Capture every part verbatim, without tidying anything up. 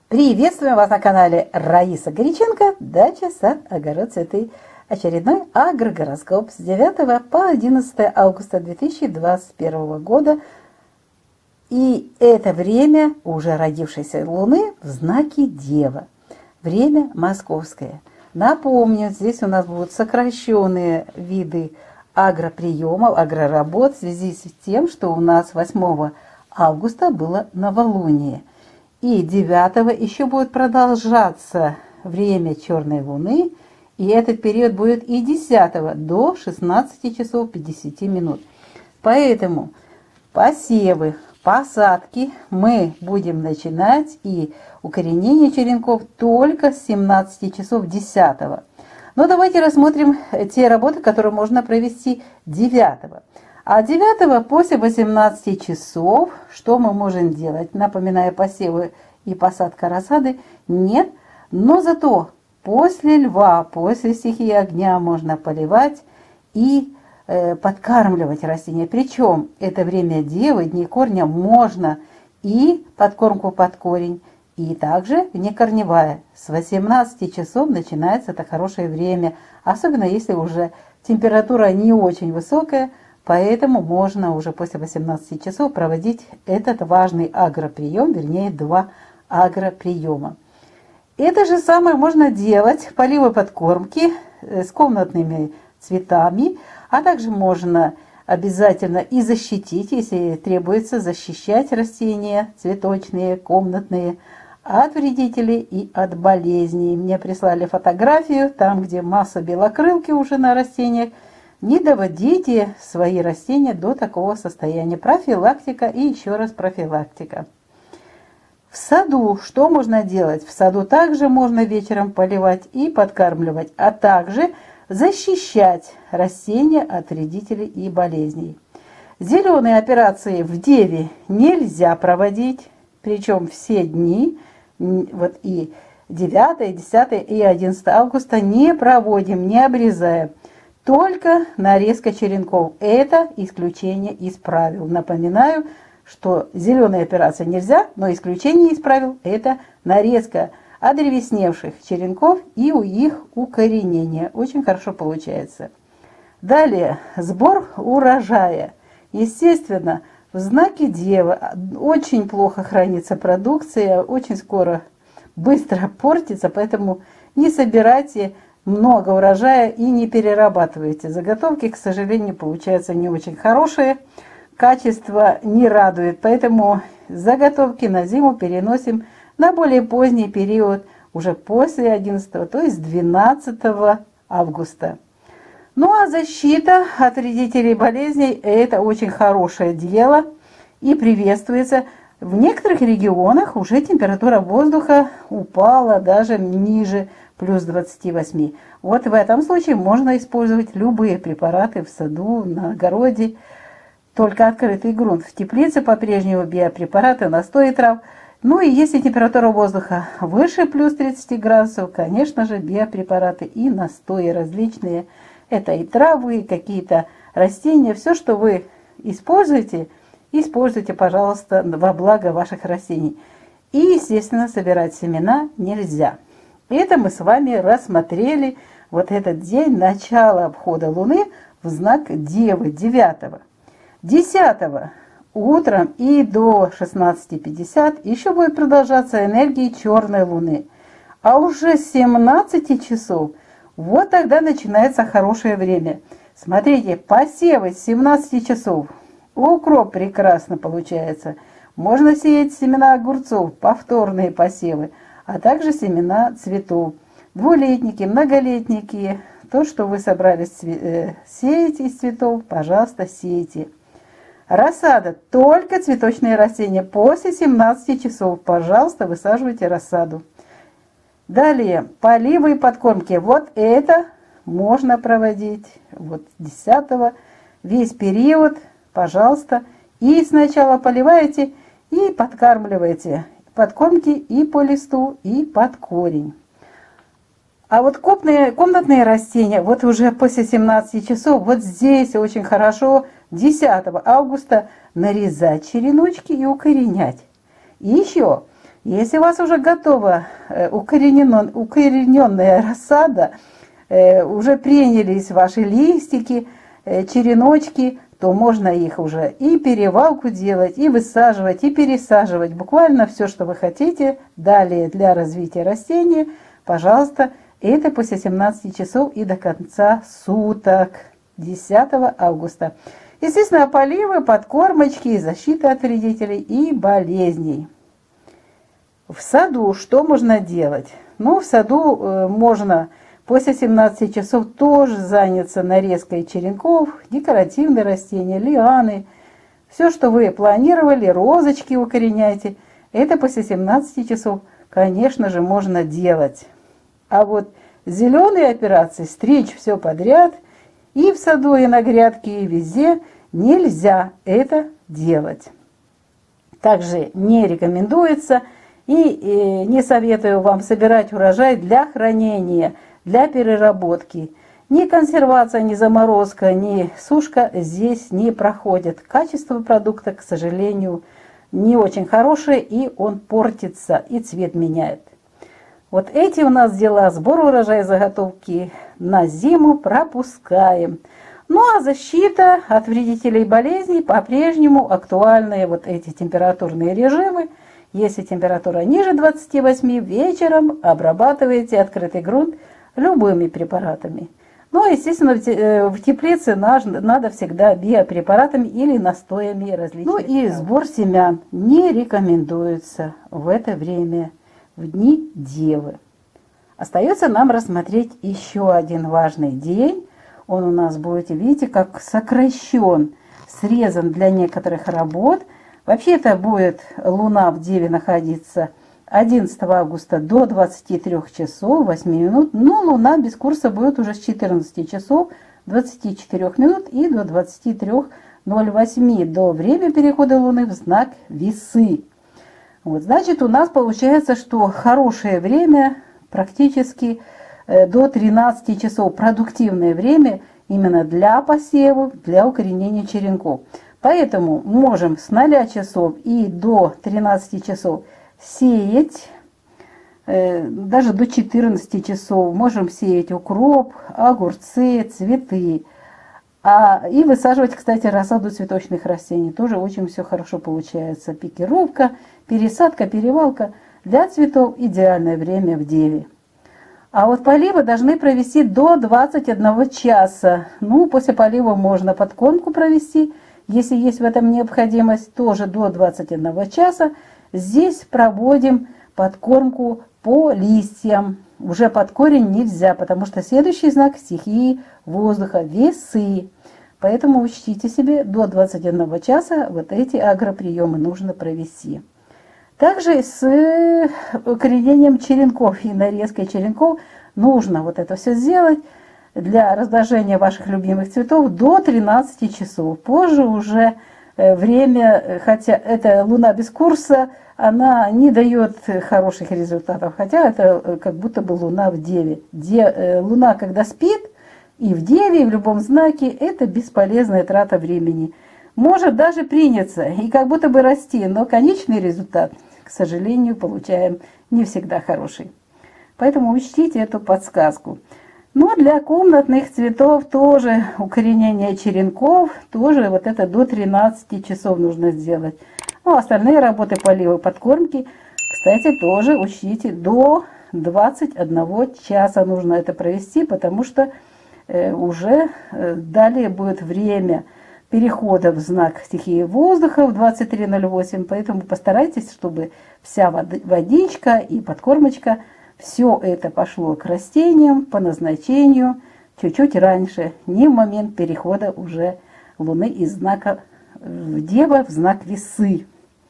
Приветствуем вас на канале Раиса Горяченко, дача, сад, огород, цветы. Очередной агрогороскоп с девятого по одиннадцатое августа две тысячи двадцать первого года. И это время уже родившейся Луны в знаке Дева. Время московское. Напомню, здесь у нас будут сокращенные виды агроприемов, агроработ в связи с тем, что у нас восьмого августа было новолуние. И девятого еще будет продолжаться время черной луны, и этот период будет и десятого до шестнадцати часов пятидесяти минут. Поэтому посевы, посадки мы будем начинать и укоренение черенков только с семнадцати часов десятого. Но давайте рассмотрим те работы, которые можно провести девятого. А девятого после восемнадцати часов что мы можем делать? Напоминаю, посевы и посадка рассады нет, но зато после льва, после стихии огня можно поливать и э, подкармливать растения. Причем это время Девы, дни корня, можно и подкормку под корень, и также внекорневая. С восемнадцати часов начинается это хорошее время, особенно если уже температура не очень высокая. Поэтому можно уже после восемнадцати часов проводить этот важный агроприем, вернее два агроприема. Это же самое можно делать поливы подкормки с комнатными цветами, а также можно обязательно и защитить, если требуется защищать растения цветочные, комнатные от вредителей и от болезней. Мне прислали фотографию, там где масса белокрылки уже на растениях. Не доводите свои растения до такого состояния. Профилактика и еще раз профилактика. В саду что можно делать? В саду также можно вечером поливать и подкармливать, а также защищать растения от вредителей и болезней. Зеленые операции в Деве нельзя проводить, причем все дни, вот и девятое, и десятое, и одиннадцатое августа не проводим, не обрезаем. Только нарезка черенков. Это исключение из правил. Напоминаю, что зеленые операции нельзя, но исключение из правил – это нарезка одревесневших черенков и у их укоренение. Очень хорошо получается. Далее, сбор урожая. Естественно, в знаке Девы очень плохо хранится продукция, очень скоро, быстро портится, поэтому не собирайте много урожая и не перерабатывайте. Заготовки, к сожалению, получаются не очень хорошие, качество не радует, поэтому заготовки на зиму переносим на более поздний период, уже после одиннадцатого, то есть двенадцатого августа. Ну а защита от вредителей и болезней – это очень хорошее дело и приветствуется. В некоторых регионах уже температура воздуха упала даже ниже плюс двадцати восьми. Вот в этом случае можно использовать любые препараты в саду, на огороде, только открытый грунт. В теплице по-прежнему биопрепараты, настои трав. Ну и если температура воздуха выше плюс тридцати градусов, конечно же, биопрепараты и настои различные. Это и травы, и какие-то растения. Все, что вы используете, используйте, пожалуйста, во благо ваших растений. И, естественно, собирать семена нельзя. Это мы с вами рассмотрели вот этот день начала обхода Луны в знак Девы, девятого. десятого утром и до шестнадцати пятидесяти еще будет продолжаться энергия черной Луны. А уже с семнадцати часов, вот тогда начинается хорошее время. Смотрите, посевы с семнадцати часов. Укроп прекрасно получается. Можно сеять семена огурцов, повторные посевы, а также семена цветов. Двулетники, многолетники, то, что вы собрались сеять из цветов, пожалуйста, сейте. Рассада, только цветочные растения. После семнадцати часов, пожалуйста, высаживайте рассаду. Далее, поливы и подкормки. Вот это можно проводить. Вот десятого, весь период, пожалуйста. И сначала поливаете и подкармливаете. Подкормки и по листу, и под корень. А вот комнатные, комнатные растения, вот уже после семнадцати часов, вот здесь очень хорошо десятого августа нарезать череночки и укоренять. И еще Если у вас уже готова укоренен, укорененная рассада, уже принялись ваши листики, череночки, то можно их уже и перевалку делать, и высаживать, и пересаживать. Буквально все, что вы хотите. Далее для развития растения, пожалуйста, это после семнадцати часов и до конца суток, десятого августа. Естественно, поливы, подкормочки, защита от вредителей и болезней. В саду что можно делать? Ну, в саду э, можно после семнадцати часов тоже заняться нарезкой черенков, декоративные растения, лианы. Все, что вы планировали, розочки укореняйте, это после семнадцати часов, конечно же, можно делать. А вот зеленые операции, стричь все подряд, и в саду, и на грядке, и везде, нельзя это делать. Также не рекомендуется и, и не советую вам собирать урожай для хранения, для переработки. Ни консервация, ни заморозка, ни сушка здесь не проходят. Качество продукта, к сожалению, не очень хорошее, и он портится, и цвет меняет. Вот эти у нас дела, сбор урожая, заготовки на зиму пропускаем. Ну а защита от вредителей и болезней по-прежнему актуальны вот эти температурные режимы. Если температура ниже двадцати восьми, вечером обрабатываете открытый грунт любыми препаратами. Ну, естественно, в теплице надо всегда биопрепаратами или настоями различных. Ну и сбор семян не рекомендуется в это время, в дни Девы. Остается нам рассмотреть еще один важный день. Он у нас будет, видите, как сокращен, срезан для некоторых работ. Вообще это будет Луна в Деве находиться одиннадцатого августа до двадцати трёх часов восьми минут, но Луна без курса будет уже с четырнадцати часов двадцати четырёх минут и до двадцати трёх ноль восемь, до времени перехода Луны в знак Весы. Вот, значит, у нас получается, что хорошее время, практически э, до тринадцати часов, продуктивное время именно для посевов, для укоренения черенков. Поэтому можем с ноля часов и до тринадцати часов сеять, э, даже до четырнадцати часов можем сеять укроп, огурцы, цветы. А, и высаживать, кстати, рассаду цветочных растений. Тоже очень все хорошо получается. Пикировка, пересадка, перевалка. Для цветов идеальное время в Деве. А вот поливы должны провести до двадцати одного часа. Ну, после полива можно подкормку провести. Если есть в этом необходимость, тоже до двадцати одного часа. Здесь проводим подкормку по листьям. Уже под корень нельзя, потому что следующий знак стихии воздуха – Весы. Поэтому учтите себе, до двадцати одного часа вот эти агроприемы нужно провести. Также с укоренением черенков и нарезкой черенков нужно вот это все сделать для размножения ваших любимых цветов до тринадцати часов. Позже уже время, хотя это Луна без курса, она не дает хороших результатов, хотя это как будто бы Луна в Деве. Де, Луна, когда спит, и в Деве, и в любом знаке, это бесполезная трата времени. Может даже приняться и как будто бы расти, но конечный результат, к сожалению, получаем не всегда хороший. Поэтому учтите эту подсказку. Но для комнатных цветов тоже укоренение черенков, тоже вот это до тринадцати часов нужно сделать. Ну, остальные работы полива, подкормки, кстати, тоже учтите, до двадцати одного часа нужно это провести, потому что э, уже э, далее будет время перехода в знак стихии воздуха в двадцать три ноль восемь, поэтому постарайтесь, чтобы вся водичка и подкормочка, все это пошло к растениям по назначению чуть-чуть раньше, не в момент перехода уже Луны из знака в Дева в знак Весы.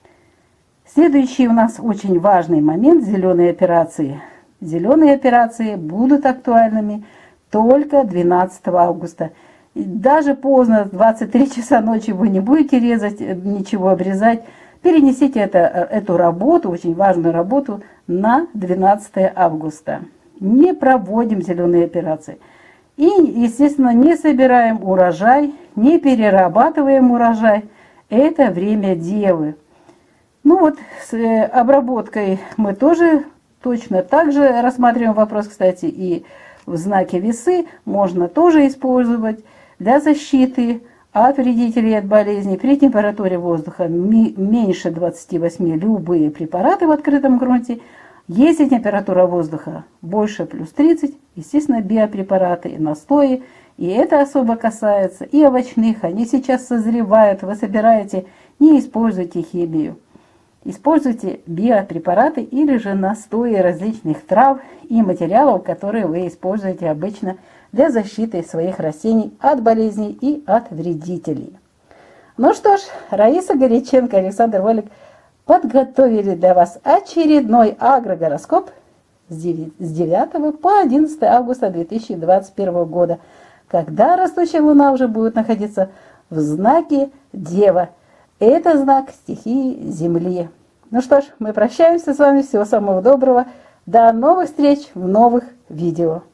Следующий у нас очень важный момент – зеленые операции. Зеленые операции будут актуальными только двенадцатого августа. И даже поздно, в двадцать три часа ночи вы не будете резать, ничего обрезать. Перенесите это, эту работу, очень важную работу, на двенадцатое августа. Не проводим зеленые операции. И, естественно, не собираем урожай, не перерабатываем урожай. Это время Девы. Ну вот, с э, обработкой мы тоже точно так же рассматриваем вопрос, кстати, и в знаке весы можно тоже использовать для защиты от вредителей, от болезней. При температуре воздуха меньше двадцати восьми любые препараты в открытом грунте. Если температура воздуха больше плюс тридцать, естественно, биопрепараты, настои. И это особо касается и овощных, они сейчас созревают, вы собираете, не используйте химию. Используйте биопрепараты или же настои различных трав и материалов, которые вы используете обычно для защиты своих растений от болезней и от вредителей. Ну что ж, Раиса Горяченко, Александр Волик подготовили для вас очередной агрогороскоп с девятого по одиннадцатое августа две тысячи двадцать первого года, когда растущая луна уже будет находиться в знаке Дева. Это знак стихии Земли. Ну что ж, мы прощаемся с вами. Всего самого доброго. До новых встреч в новых видео.